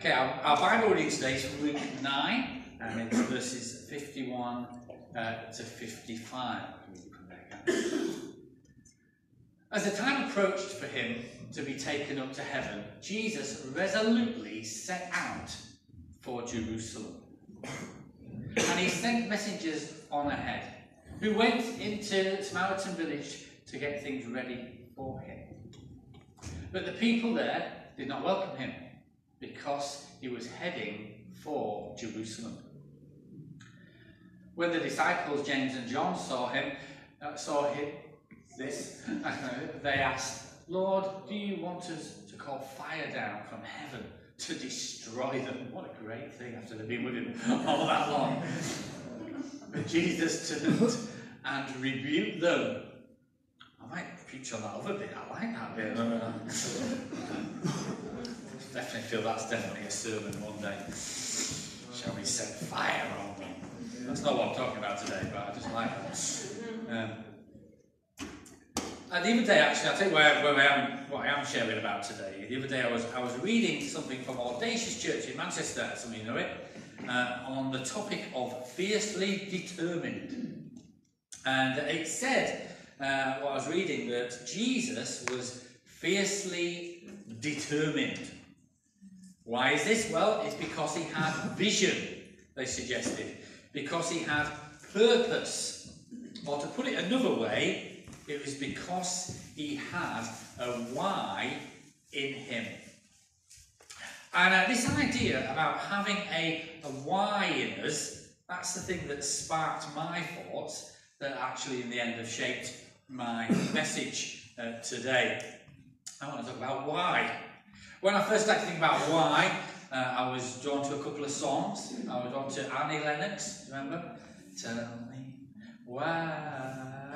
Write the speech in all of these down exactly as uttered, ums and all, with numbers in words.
Okay, our, our Bible reading today is from Luke nine, and it's verses fifty-one uh, to fifty-five. As the time approached for him to be taken up to heaven, Jesus resolutely set out for Jerusalem. And he sent messengers on ahead, who went into the Samaritan village to get things ready for him. But the people there did not welcome him, because he was heading for Jerusalem. When the disciples James and John saw him, uh, saw him, this, they asked, "Lord, do you want us to call fire down from heaven to destroy them?" What a great thing after they've been with him all that long. But Jesus turned and rebuked them. I might preach on that other bit. I like that bit. Definitely feel that's definitely a sermon one day. Shall we set fire on them? That's not what I'm talking about today, but I just like it. Um, uh, the other day, actually, I'll tell you where, where I am, what I am sharing about today. The other day, I was I was reading something from Oldham Church in Manchester, some of you know it, uh, on the topic of fiercely determined. And it said, uh, what I was reading, that Jesus was fiercely determined. Why is this? Well, it's because he had vision, they suggested. Because he had purpose. Or to put it another way, it was because he had a why in him. And uh, this idea about having a, a why in us, that's the thing that sparked my thoughts, that actually in the end have shaped my message uh, today. I want to talk about why. When I first started thinking about why, uh, I was drawn to a couple of songs. I was drawn to Annie Lennox, remember? Tell me why.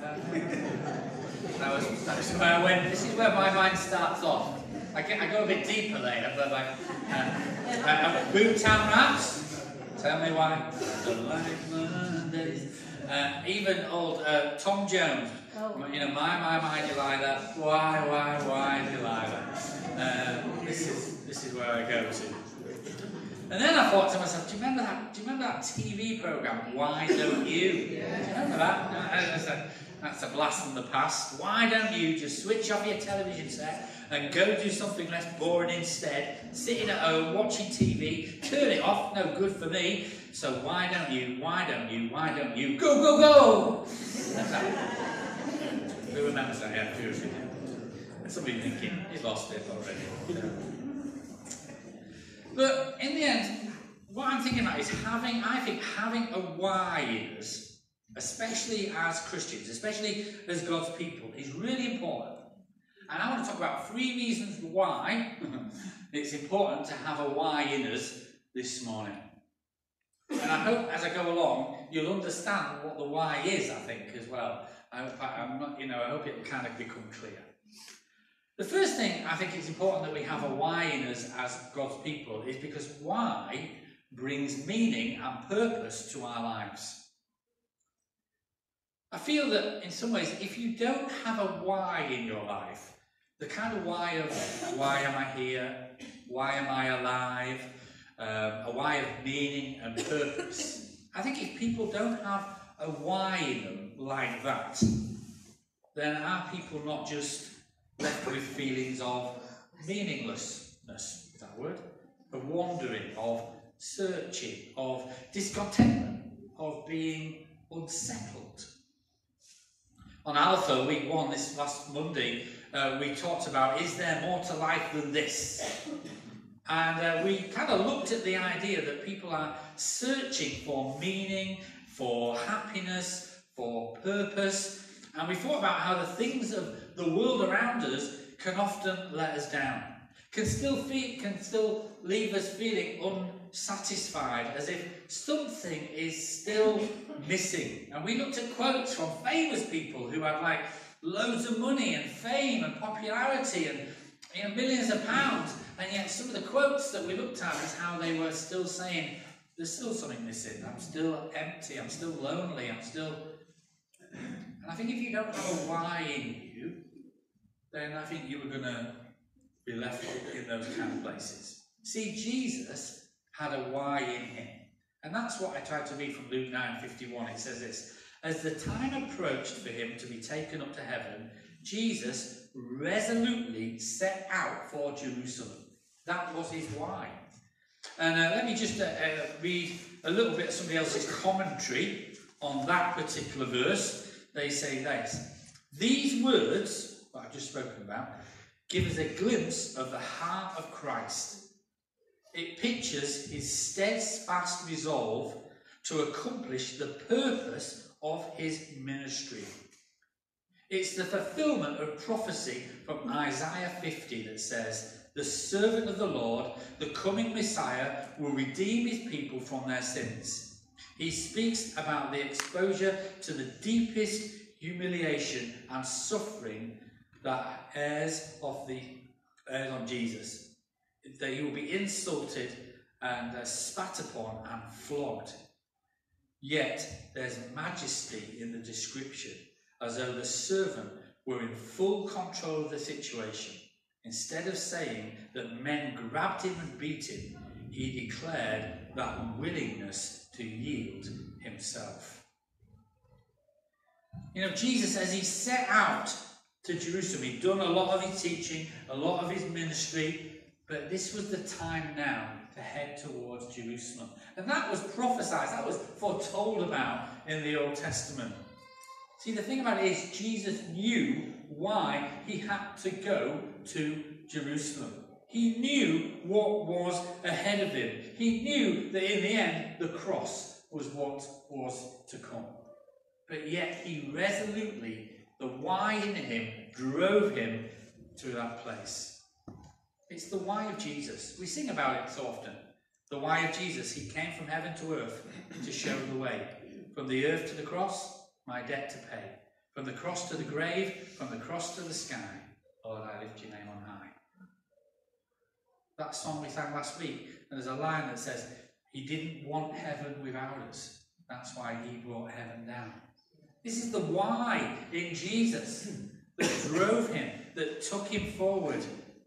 that, was, that was where I went. This is where my mind starts off. I, get, I go a bit deeper later, but like, uh, uh, Boomtown Raps, Tell Me Why. Like Mondays. Uh, even old uh, Tom Jones. Oh. You know, my, my, my Delilah, why, why, why Delilah? Um, this is this is where I go to. And then I thought to myself, do you remember that? Do you remember that T V program? Why Don't You? Yeah. Do you remember that? That's a, that's a blast from the past. Why don't you just switch off your television set and go do something less boring instead? Sitting at home watching T V, turn it off. No good for me. So why don't you? Why don't you? Why don't you? Go go go! That's that. Who remembers that? Yeah, seriously. Somebody thinking, he's lost it already. But in the end, what I'm thinking about is having, I think, having a why in us, especially as Christians, especially as God's people, is really important. And I want to talk about three reasons why it's important to have a why in us this morning. And I hope as I go along, you'll understand what the why is, I think, as well. I hope, I'm not, you know, I hope it will kind of become clear. The first thing I think it's important that we have a why in us as God's people is because why brings meaning and purpose to our lives. I feel that in some ways, if you don't have a why in your life, the kind of why of why am I here, why am I alive, um, a why of meaning and purpose, I think if people don't have a why in them like that, then are people not just left with feelings of meaninglessness, is that a word? Of wandering, of searching, of discontentment, of being unsettled. On Alpha, week one, this last Monday, uh, we talked about, is there more to life than this? And uh, we kind of looked at the idea that people are searching for meaning, for happiness, for purpose. And we thought about how the things of the world around us can often let us down, can still feel, can still leave us feeling unsatisfied, as if something is still missing. And we looked at quotes from famous people who had like loads of money and fame and popularity and, you know, millions of pounds, and yet some of the quotes that we looked at is how they were still saying, there's still something missing, I'm still empty, I'm still lonely, I'm still... And I think if you don't have a why in you, then I think you were going to be left in those kind of places. See, Jesus had a why in him. And that's what I tried to read from Luke nine fifty-one. It says this: as the time approached for him to be taken up to heaven, Jesus resolutely set out for Jerusalem. That was his why. And uh, let me just uh, uh, read a little bit of somebody else's commentary on that particular verse. They say this: these words that I've just spoken about give us a glimpse of the heart of Christ. It pictures his steadfast resolve to accomplish the purpose of his ministry. It's the fulfillment of prophecy from Isaiah fifty that says, the servant of the Lord, the coming Messiah, will redeem his people from their sins. He speaks about the exposure to the deepest humiliation and suffering that heirs of the heirs on Jesus. That he will be insulted and uh, spat upon and flogged. Yet there's majesty in the description, as though the servant were in full control of the situation. Instead of saying that men grabbed him and beat him, he declared that willingness to yield himself. You know, Jesus, as he set out to Jerusalem, he'd done a lot of his teaching, a lot of his ministry, but this was the time now to head towards Jerusalem. And that was prophesied, that was foretold about in the Old Testament. See, the thing about it is, Jesus knew why he had to go to Jerusalem. He knew what was ahead of him. He knew that in the end, the cross was what was to come. But yet he resolutely, the why in him, drove him to that place. It's the why of Jesus. We sing about it so often. The why of Jesus. He came from heaven to earth to show the way. From the earth to the cross, my debt to pay. From the cross to the grave, from the cross to the sky, Lord, I lift your name on high. That song we sang last week, and there's a line that says, he didn't want heaven without us. That's why he brought heaven down. This is the why in Jesus that drove him, that took him forward.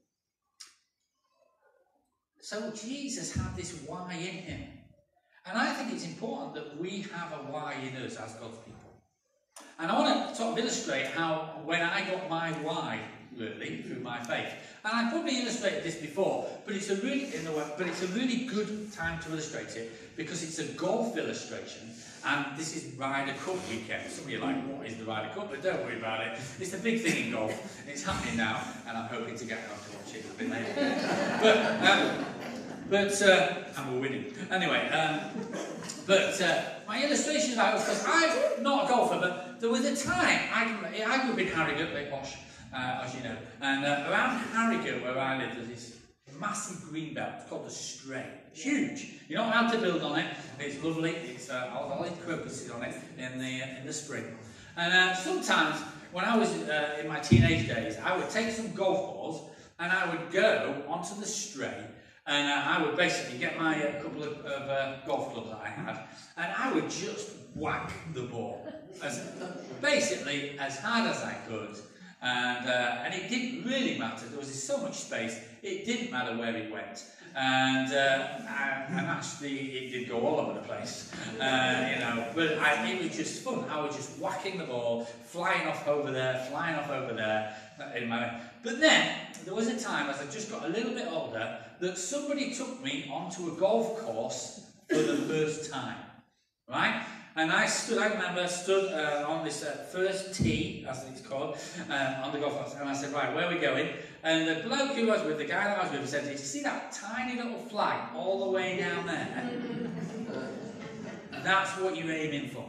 So Jesus had this why in him. And I think it's important that we have a why in us as God's people. And I want to sort of illustrate how, when I got my why, really, through my faith. And I probably illustrated this before, but it's a really, in the way, but it's a really good time to illustrate it, because it's a golf illustration, and this is Ryder Cup weekend. Some of you are like, what is the Ryder Cup? But don't worry about it. It's a big thing in golf. It's happening now, and I'm hoping to get on to watch it a bit later. but, um, but, uh, and we're winning. Anyway, um, but uh, my illustration about it was because I'm not a golfer, but there was a time, I, I grew up in Harrogate, very posh, uh, as you know, and uh, around Harrogate, where I live, there's this massive green belt. It's called the Stray. It's huge. You're not allowed to build on it. It's lovely. It's uh, all these crocuses on it in the uh, in the spring. And uh, sometimes when I was uh, in my teenage days, I would take some golf balls and I would go onto the Stray, and uh, I would basically get my uh, couple of, of uh, golf clubs that I had, and I would just whack the ball as basically as hard as I could. And, uh, and it didn't really matter. There was so much space, it didn't matter where it went. And, uh, and, and actually, it did go all over the place, uh, you know. But I, it was just fun. I was just whacking the ball, flying off over there, flying off over there. In my, but then, there was a time, as I just got a little bit older, that somebody took me onto a golf course for the first time, right? And I stood, I remember, stood uh, on this uh, first tee, as it's called, uh, on the golf course, and I said, right, where are we going? And the bloke who was with, the guy that I was with, said, did you see that tiny little flag all the way down there? That's what you're aiming for.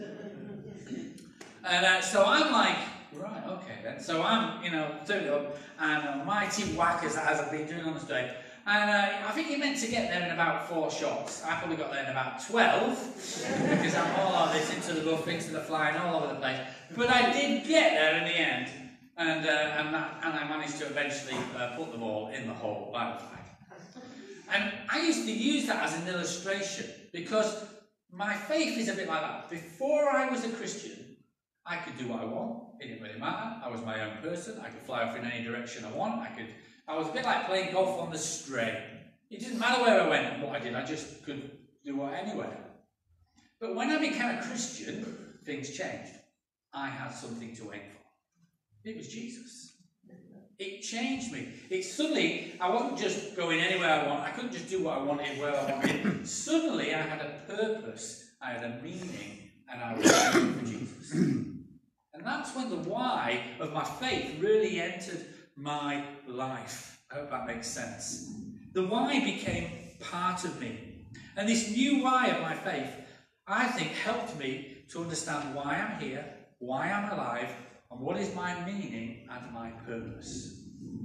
And uh, so I'm like, right, okay then. So I'm, you know, doing it up, and a mighty whack as, as I've been doing on the straight. And uh, I think he meant to get there in about four shots. I probably got there in about twelve, because I'm all like this, into the rough, into the flying, all over the place. But I did get there in the end, and, uh, and, that, and I managed to eventually uh, put the ball in the hole by the flag. And I used to use that as an illustration, because my faith is a bit like that. Before I was a Christian, I could do what I want. It didn't really matter. I was my own person. I could fly off in any direction I want. I could. I was a bit like playing golf on the Stray. It didn't matter where I went and what I did, I just could do it anywhere. But when I became a Christian, things changed. I had something to aim for. It was Jesus. It changed me. It suddenly, I wasn't just going anywhere I want. I couldn't just do what I wanted, where I wanted. Suddenly, I had a purpose, I had a meaning, and I was living for Jesus. And that's when the why of my faith really entered my life. I hope that makes sense. The why became part of me. And this new why of my faith, I think, helped me to understand why I'm here, why I'm alive, and what is my meaning and my purpose.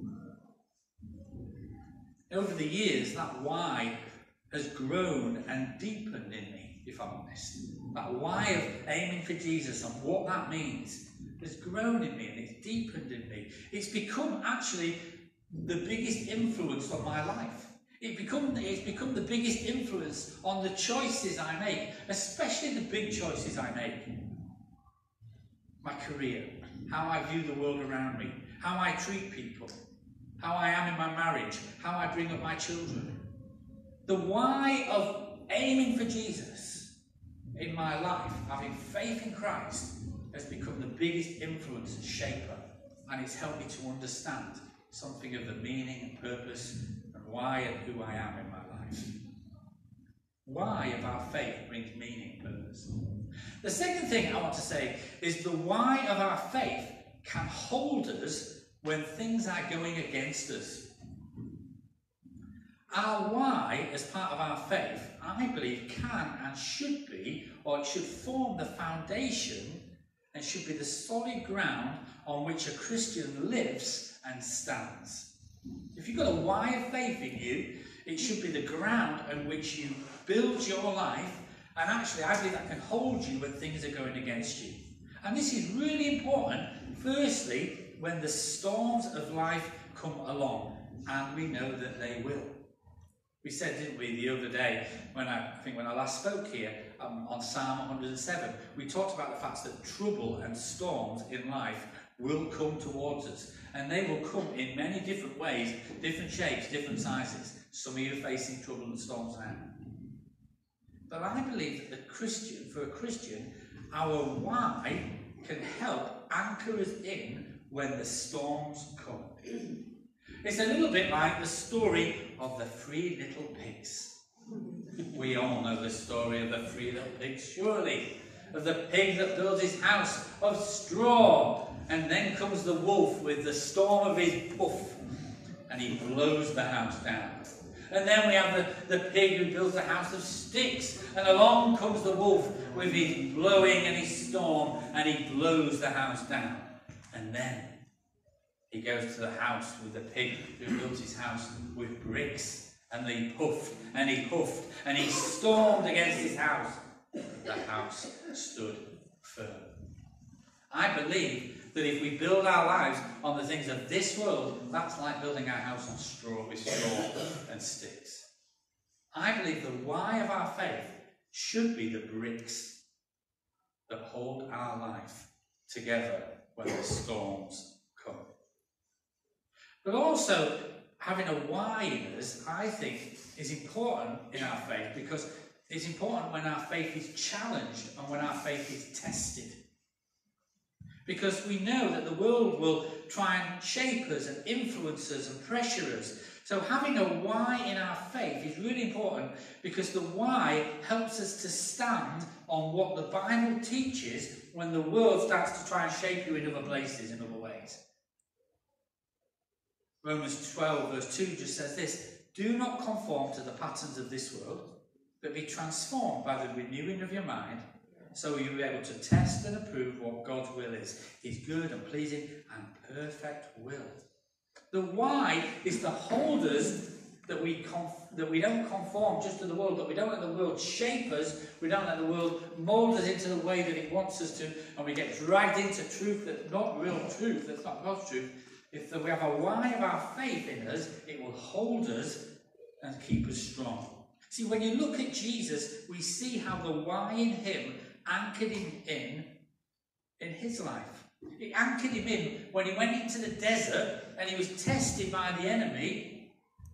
Over the years, that why has grown and deepened in me, if I'm honest. That why of aiming for Jesus and what that means has grown in me and it's deepened in me. It's become actually the biggest influence on my life. It become, it's become the biggest influence on the choices I make, especially the big choices I make. My career, how I view the world around me, how I treat people, how I am in my marriage, how I bring up my children. The why of aiming for Jesus in my life, having faith in Christ, has become the biggest influence and shaper, and it's helped me to understand something of the meaning and purpose and why and who I am in my life. Why of our faith brings meaning and purpose. The second thing I want to say is the why of our faith can hold us when things are going against us. Our why, as part of our faith, I believe can and should be, or it should form the foundation and should be the solid ground on which a Christian lives and stands. If you've got a why of faith in you, it should be the ground on which you build your life, and actually I believe that can hold you when things are going against you. And this is really important, firstly, when the storms of life come along, and we know that they will. We said, didn't we, the other day, when I, I think when I last spoke here, um, on Psalm one hundred and seven, we talked about the fact that trouble and storms in life will come towards us. And they will come in many different ways, different shapes, different sizes. Some of you are facing trouble and storms now. But I believe that the Christian, for a Christian, our why can help anchor us in when the storms come. It's a little bit like the story of the three little pigs. We all know the story of the three little pigs, surely. Of the pig that builds his house of straw, and then comes the wolf with the storm of his puff, and he blows the house down. And then we have the, the pig who builds a house of sticks, and along comes the wolf with his blowing and his storm, and he blows the house down. And then he goes to the house with the pig who built his house with bricks, and he puffed and he puffed and he stormed against his house. The house stood firm. I believe that if we build our lives on the things of this world, that's like building our house on straw with straw and sticks. I believe the why of our faith should be the bricks that hold our life together when the storms come. But also, having a why in us, I think, is important in our faith, because it's important when our faith is challenged and when our faith is tested. Because we know that the world will try and shape us and influence us and pressure us. So having a why in our faith is really important, because the why helps us to stand on what the Bible teaches when the world starts to try and shape you in other places, in other ways. Romans twelve verse two just says this: do not conform to the patterns of this world, but be transformed by the renewing of your mind, so you'll be able to test and approve what God's will is, his good and pleasing and perfect will. The why is to hold us, that we, conf- that we don't conform just to the world, that we don't let the world shape us, we don't let the world mould us into the way that it wants us to, and we get dragged into truth that's not real truth, that's not God's truth. If we have a why of our faith in us, it will hold us and keep us strong. See, when you look at Jesus, we see how the why in him anchored him in in his life. It anchored him in when he went into the desert and he was tested by the enemy,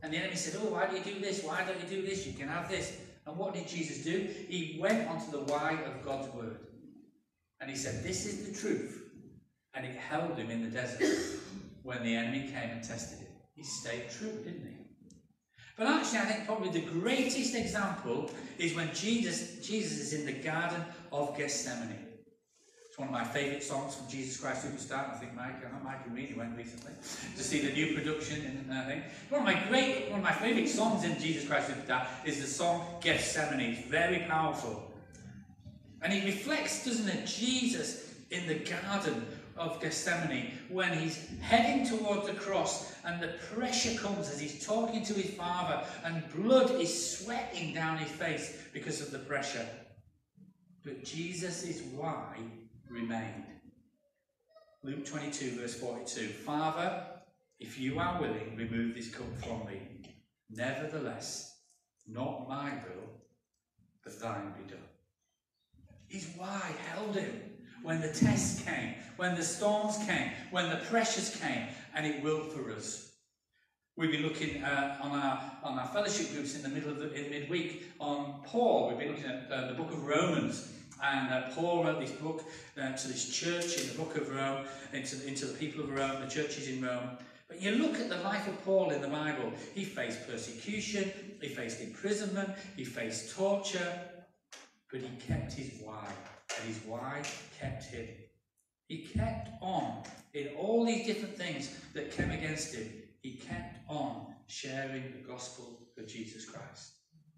And the enemy said, oh, why do you do this? Why don't you do this? You can have this. And what did Jesus do? He went onto the why of God's word. And he said, this is the truth. And it held him in the desert when the enemy came and tested him. He stayed true, didn't he? But actually, I think probably the greatest example is when Jesus, Jesus is in the Garden of Gethsemane. It's one of my favourite songs from Jesus Christ Superstar. I think Mike, I know Mike and Reedy went recently to see the new production and uh, thing. One of my great, one of my favourite songs in Jesus Christ Superstar is the song Gethsemane. It's very powerful. And he reflects, doesn't it, Jesus in the Garden of Gethsemane when he's heading towards the cross and the pressure comes as he's talking to his Father and blood is sweating down his face because of the pressure. But Jesus' why remained. Luke twenty-two verse forty-two. Father, if you are willing, remove this cup from me. Nevertheless, not my will, but thine be done. His why held him when the tests came, when the storms came, when the pressures came, and it will for us. We've been looking uh, on our on our fellowship groups in the middle of the in midweek on Paul. We've been looking at uh, the book of Romans, and uh, Paul wrote this book uh, to this church in the book of Rome, into into the people of Rome, the churches in Rome. But you look at the life of Paul in the Bible. He faced persecution, he faced imprisonment, he faced torture, but he kept his why. And his why kept him. He kept on in all these different things that came against him. He kept on sharing the gospel of Jesus Christ.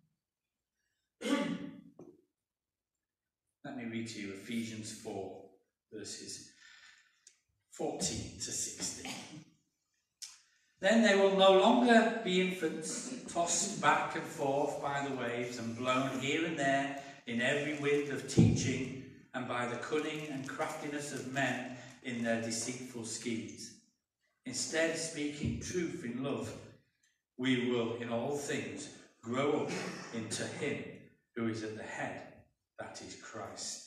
Let me read to you Ephesians four, verses fourteen to sixteen. Then they will no longer be infants, tossed back and forth by the waves and blown here and there in every wind of teaching, and by the cunning and craftiness of men in their deceitful schemes. Instead, speaking truth in love, we will in all things grow up into him who is at the head, that is Christ.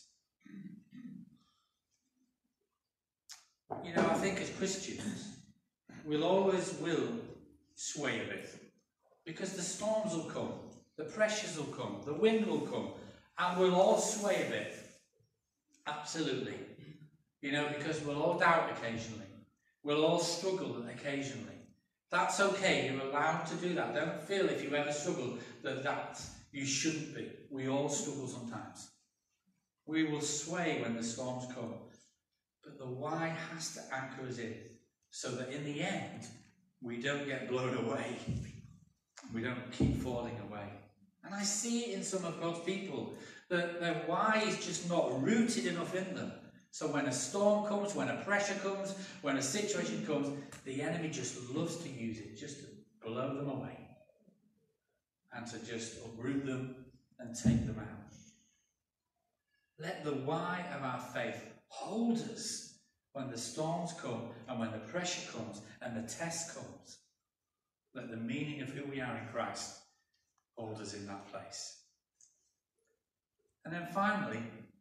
You know, I think as Christians, we'll always will sway a bit, because the storms will come, the pressures will come, the wind will come, and we'll all sway a bit. Absolutely. You know, because we'll all doubt occasionally. We'll all struggle occasionally. That's okay. You're allowed to do that. Don't feel if you ever struggle that that you shouldn't be. We all struggle sometimes. We will sway when the storms come. But the why has to anchor us in so that in the end, we don't get blown away. We don't keep falling away. And I see it in some of God's people. That their why is just not rooted enough in them. So when a storm comes, when a pressure comes, when a situation comes, the enemy just loves to use it, just to blow them away. And to just uproot them and take them out. Let the why of our faith hold us when the storms come and when the pressure comes and the test comes. Let the meaning of who we are in Christ hold us in that place. And then finally,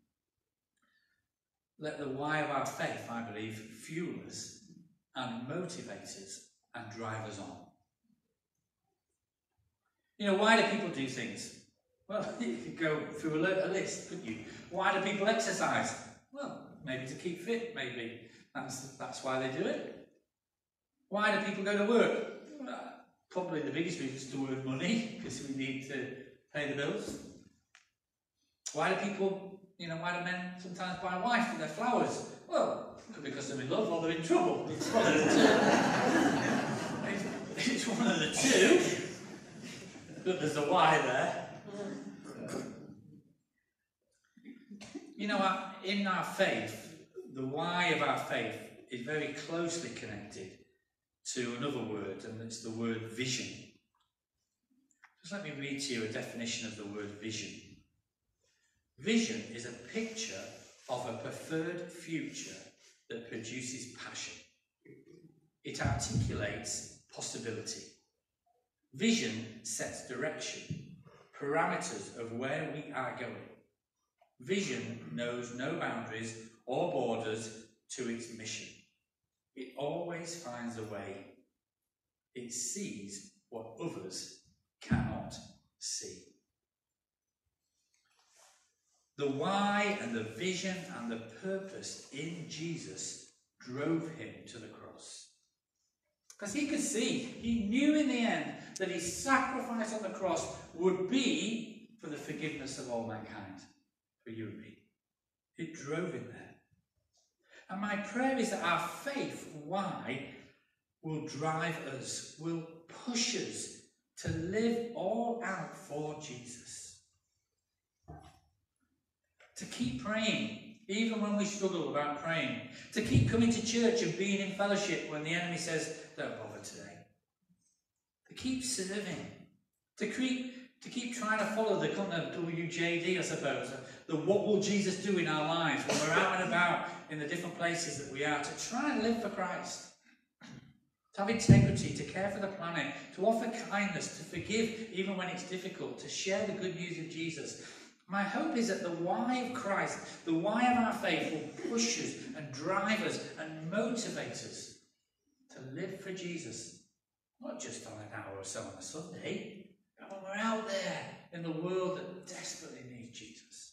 let the why of our faith, I believe, fuel us and motivate us and drive us on. You know, why do people do things? Well, you could go through a list, couldn't you? Why do people exercise? Well, maybe to keep fit, maybe. That's, that's why they do it. Why do people go to work? Well, probably the biggest reason is to earn money, because we need to pay the bills. Why do people, you know, why do men sometimes buy a wife for their flowers? Well, because they're in love or they're in trouble. It's one of the two. it's, it's one of the two. But there's a why there. You know, in our faith, the why of our faith is very closely connected to another word, and it's the word vision. Just let me read to you a definition of the word vision. Vision is a picture of a preferred future that produces passion. It articulates possibility. Vision sets direction, parameters of where we are going. Vision knows no boundaries or borders to its mission. It always finds a way. It sees what others cannot see. The why and the vision and the purpose in Jesus drove him to the cross. Because he could see, he knew in the end that his sacrifice on the cross would be for the forgiveness of all mankind, for you and me. It drove him there. And my prayer is that our faith, why, will drive us, will push us to live all out for Jesus. To keep praying, even when we struggle about praying. To keep coming to church and being in fellowship when the enemy says, don't bother today. To keep serving. To keep, to keep trying to follow the kind of W J D, I suppose. The what will Jesus do in our lives when we're out and about in the different places that we are. To try and live for Christ. To have integrity, to care for the planet. To offer kindness, to forgive even when it's difficult. To share the good news of Jesus. My hope is that the why of Christ, the why of our faith will push us and drive us and motivate us to live for Jesus. Not just on an hour or so on a Sunday, but when we're out there in the world that desperately needs Jesus.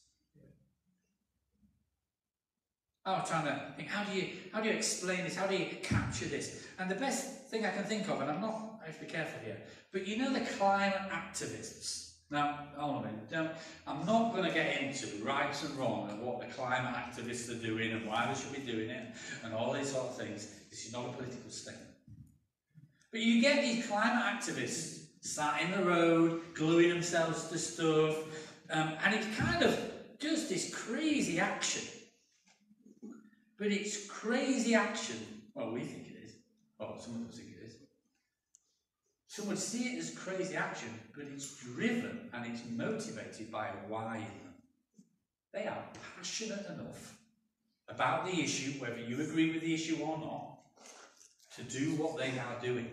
I was trying to think, how do you how do you explain this? How do you capture this? And the best thing I can think of, and I'm not, I have to be careful here, but you know the climate activists. Now, hold on a minute, don't, I'm not going to get into right and wrong and what the climate activists are doing and why they should be doing it and all these sort of things. This is not a political statement. But you get these climate activists sat in the road, gluing themselves to stuff, um, and it's kind of just this crazy action. But it's crazy action. Well, we think it is. Well, some of us think it is. Some would see it as crazy action, but it's driven and it's motivated by a why in them. They are passionate enough about the issue, whether you agree with the issue or not, to do what they are doing.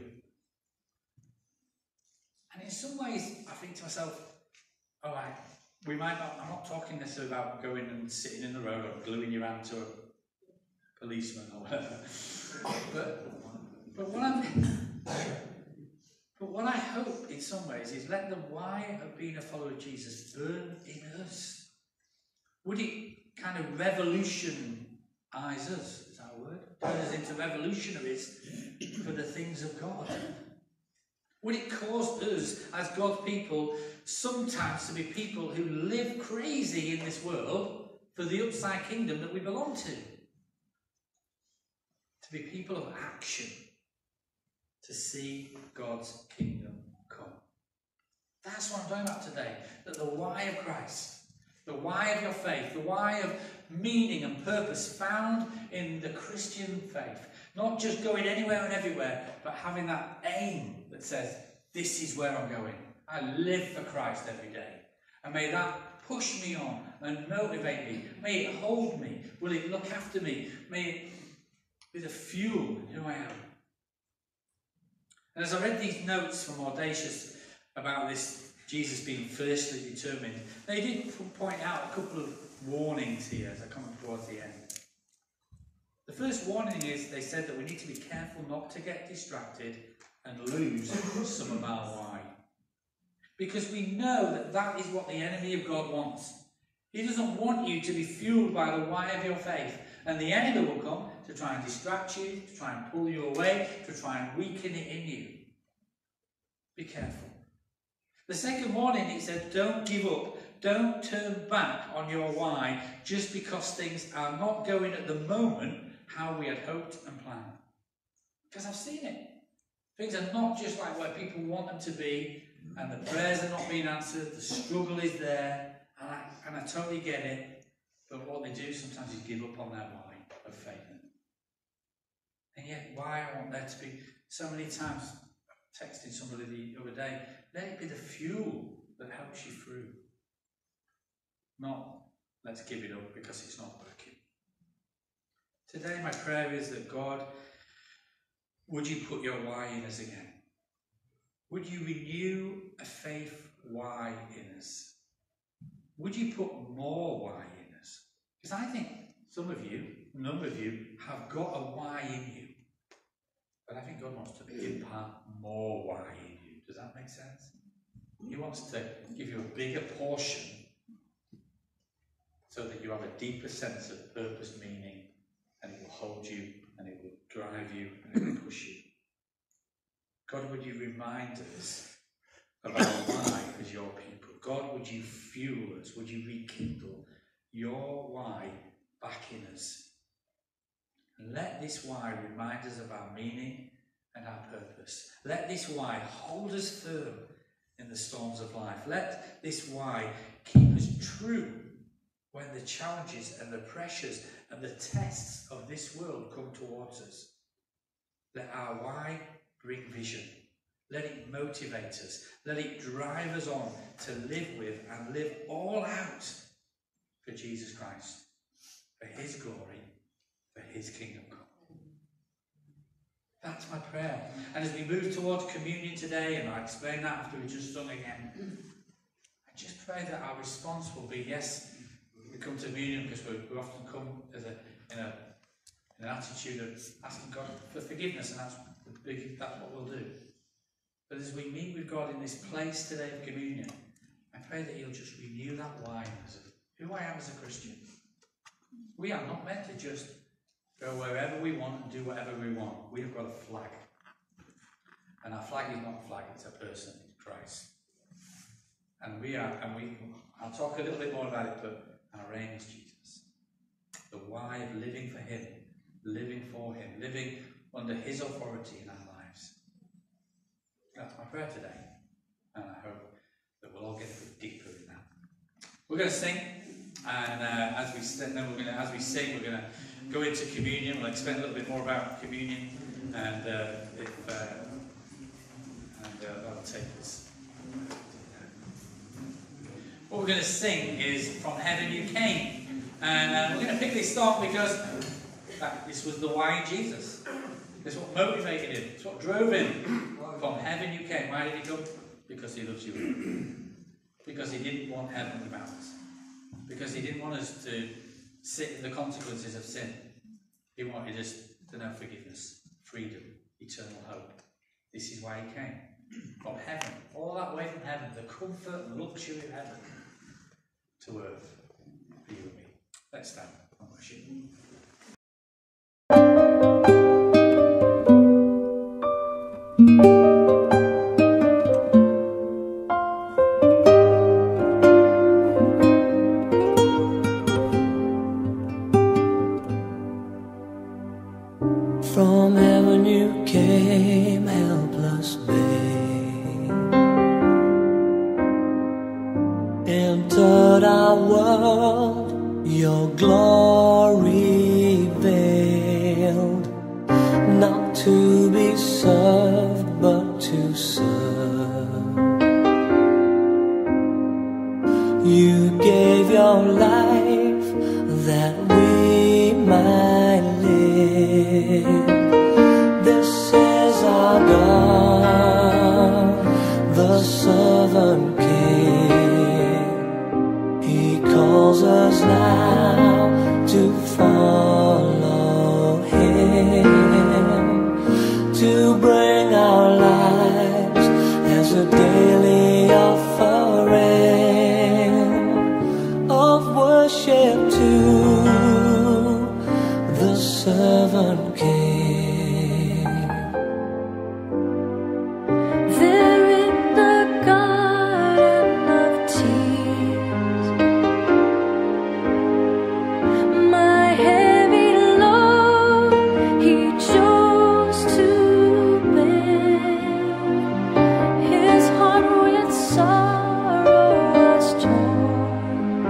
And in some ways, I think to myself, all right, we might not, I'm not talking necessarily about going and sitting in the road or gluing your hand to a policeman or whatever. But, but what I'm... But what I hope in some ways is let the why of being a follower of Jesus burn in us. Would it kind of revolutionize us, is that a word? Turn us into revolutionaries for the things of God. Would it cause us as God's people sometimes to be people who live crazy in this world for the upside kingdom that we belong to? To be people of action. To see God's kingdom come. That's what I'm talking about today. That the why of Christ, the why of your faith, the why of meaning and purpose found in the Christian faith. Not just going anywhere and everywhere, but having that aim that says, this is where I'm going. I live for Christ every day. And may that push me on and motivate me. May it hold me. Will it look after me? May it be the fuel in who I am. And as I read these notes from Audacious about this Jesus being firstly determined, they did point out a couple of warnings here as I come towards the end. The first warning is they said that we need to be careful not to get distracted and lose some of our why. Because we know that that is what the enemy of God wants. He doesn't want you to be fueled by the why of your faith. And the enemy will come to try and distract you, to try and pull you away, to try and weaken it in you. Be careful. The second warning, it said, don't give up. Don't turn back on your why just because things are not going at the moment how we had hoped and planned. Because I've seen it. Things are not just like where people want them to be, and the prayers are not being answered, the struggle is there, and I, and I totally get it. But what they do sometimes is give up on their why of faith. And yet, why I want there to be so many times, texting somebody the other day, let it be the fuel that helps you through. Not, let's give it up because it's not working. Today, my prayer is that God, would you put your why in us again? Would you renew a faith why in us? Would you put more why in us? Because I think some of you, a number of you, have got a why in you. But I think God wants to impart more why in you, Does that make sense? He wants to give you a bigger portion so that you have a deeper sense of purpose, meaning, and it will hold you, and it will drive you, and it will push you. God, would you remind us of our why as your people? God, would you fuel us? Would you rekindle your why back in us? And let this why remind us of our meaning and our purpose. Let this why hold us firm in the storms of life. Let this why keep us true when the challenges and the pressures and the tests of this world come towards us. Let our why bring vision. Let it motivate us. Let it drive us on to live with and live all out for Jesus Christ, for his glory, for his kingdom come. That's my prayer. And as we move towards communion today, and I explain that after we just sung again, I just pray that our response will be, yes, we come to communion because we, we often come as a, in, a, in an attitude of asking God for forgiveness, and that's, the big, that's what we'll do. But as we meet with God in this place today of communion, I pray that he'll just renew that why as of who I am as a Christian. We are not meant to just go wherever we want and do whatever we want. We have got a flag. And our flag is not a flag, it's a person, it's Christ. And we are, and we, I'll talk a little bit more about it, but our aim is Jesus. The why of living for him, living for him, living under his authority in our lives. That's my prayer today. And I hope that we'll all get a bit deeper in that. We're going to sing, and uh, as we then we're going to, as we sing, we're going to go into communion. We'll explain a little bit more about communion, and uh, if uh, and uh, that'll take us. What we're going to sing is "From Heaven You Came," and uh, we're going to pick this song because that, this was the why Jesus. It's what motivated him. It's what drove him. From heaven you came. Why did he come? Because he loves you. Because he didn't want heaven without us. Because he didn't want us to sit in the consequences of sin. He wanted us to know forgiveness, freedom, eternal hope. This is why he came. From heaven, all that way from heaven, the comfort and luxury of heaven, to earth for you and me. Let's stand and worship. From heaven you came, helpless babe, entered our world, your glory veiled, not to be served, but to serve. You gave your life that we might live. This is our God, the servant King. He calls us now to follow him, to bring our lives as a daily offering of worship to the servant King. There in the garden of tears, my heavy load he chose to bear. His heart with sorrow was torn,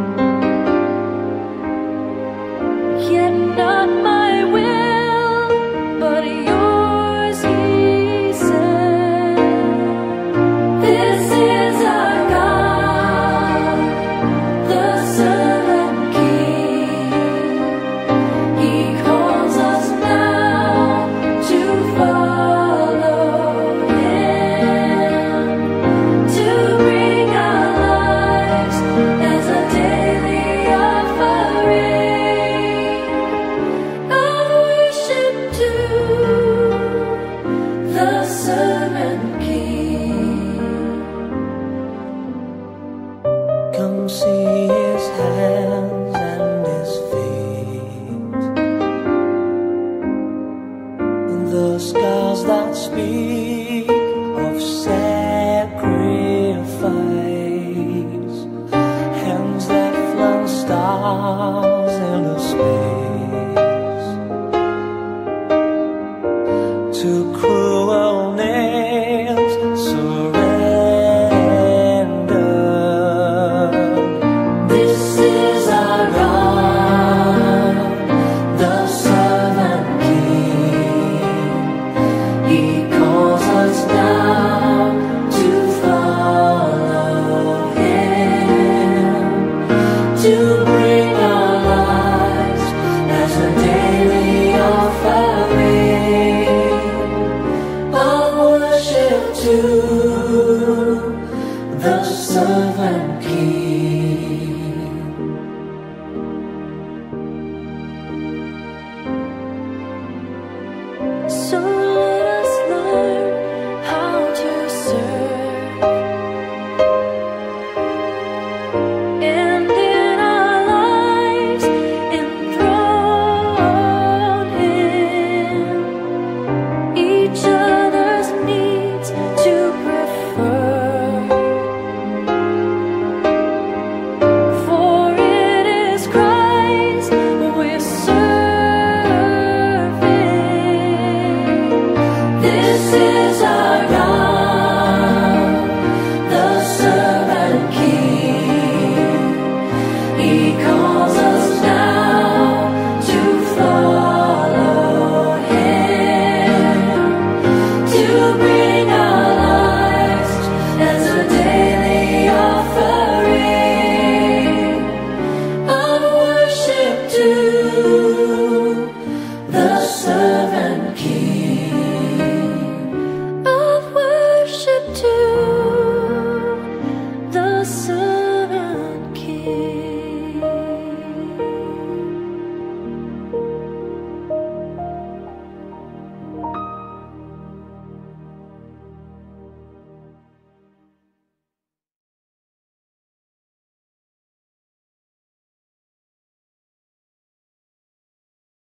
yet not my will, but yours, he said. This is our God, the servant King. He calls us now to follow him, to bring our lives as a daily offering of worship to the servant King. speak of sacrifice, hands that flung stars into space, to cruel nails surrendered. This is our God, the servant King. He calls us now to follow Him, to bring our lives as a daily offering of worship to the servant King.